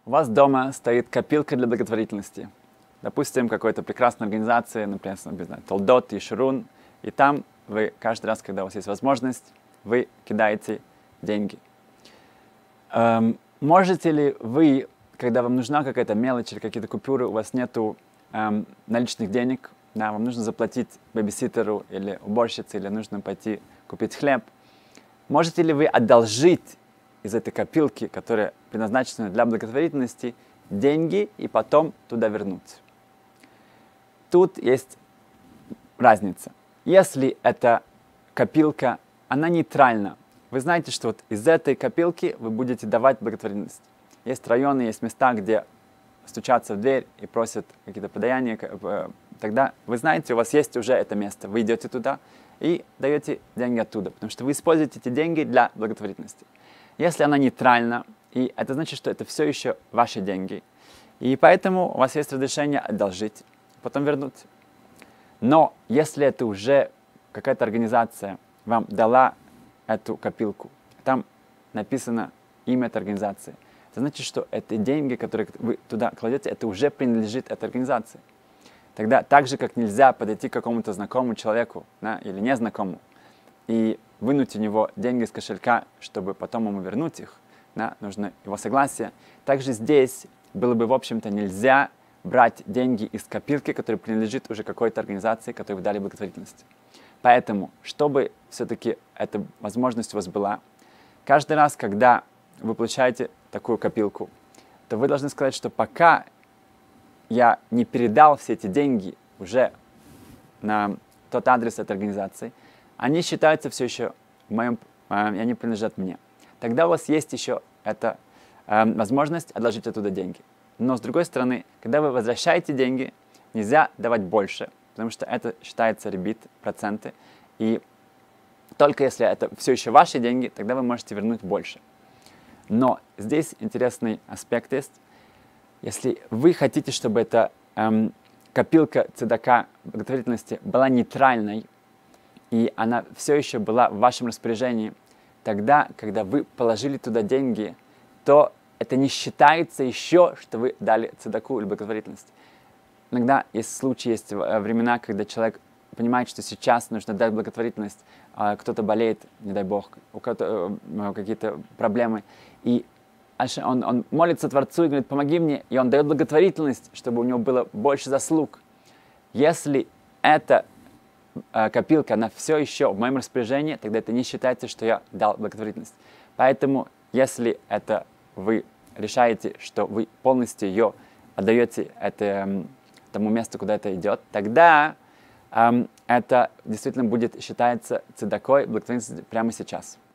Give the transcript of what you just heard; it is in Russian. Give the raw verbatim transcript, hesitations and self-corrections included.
У вас дома стоит копилка для благотворительности. Допустим, какой-то прекрасной организации, например, не знаю, Толдот, Ешурун, и там вы каждый раз, когда у вас есть возможность, вы кидаете деньги. Эм, можете ли вы, когда вам нужна какая-то мелочь или какие-то купюры, у вас нету эм, наличных денег, да, вам нужно заплатить бэбиситеру или уборщице, или нужно пойти купить хлеб, можете ли вы одолжить из этой копилки, которая предназначена для благотворительности, деньги и потом туда вернуть? Тут есть разница. Если эта копилка, она нейтральна, вы знаете, что вот из этой копилки вы будете давать благотворительность. Есть районы, есть места, где стучатся в дверь и просят какие-то подаяния. Тогда вы знаете, у вас есть уже это место. Вы идете туда и даете деньги оттуда, потому что вы используете эти деньги для благотворительности. Если она нейтральна, и это значит, что это все еще ваши деньги, и поэтому у вас есть разрешение одолжить, потом вернуть. Но если это уже какая-то организация вам дала эту копилку, там написано имя этой организации, это значит, что эти деньги, которые вы туда кладете, это уже принадлежит этой организации. Тогда так же, как нельзя подойти к какому-то знакомому человеку, да, или незнакомому и вынуть у него деньги из кошелька, чтобы потом ему вернуть их, да, нужно его согласие. Также здесь было бы, в общем-то, нельзя брать деньги из копилки, которая принадлежит уже какой-то организации, которой вы дали благотворительность. Поэтому, чтобы все-таки эта возможность у вас была, каждый раз, когда вы получаете такую копилку, то вы должны сказать, что пока я не передал все эти деньги уже на тот адрес этой организации, они считаются все еще в моем, э, и они принадлежат мне. Тогда у вас есть еще эта э, возможность отложить оттуда деньги. Но с другой стороны, когда вы возвращаете деньги, нельзя давать больше, потому что это считается ребит, проценты. И только если это все еще ваши деньги, тогда вы можете вернуть больше. Но здесь интересный аспект есть. Если вы хотите, чтобы эта эм, копилка цедака благотворительности была нейтральной, и она все еще была в вашем распоряжении, тогда, когда вы положили туда деньги, то это не считается еще, что вы дали цедаку или благотворительность. Иногда есть случаи, есть времена, когда человек понимает, что сейчас нужно дать благотворительность, кто-то болеет, не дай бог, у кого-то какие-то проблемы, и он, он молится Творцу и говорит: помоги мне, и он дает благотворительность, чтобы у него было больше заслуг. Если эта копилка, она все еще в моем распоряжении, тогда это не считается, что я дал благотворительность. Поэтому, если это вы решаете, что вы полностью ее отдаете это, тому месту, куда это идет, тогда эм, это действительно будет считаться цедакой благотворительности прямо сейчас.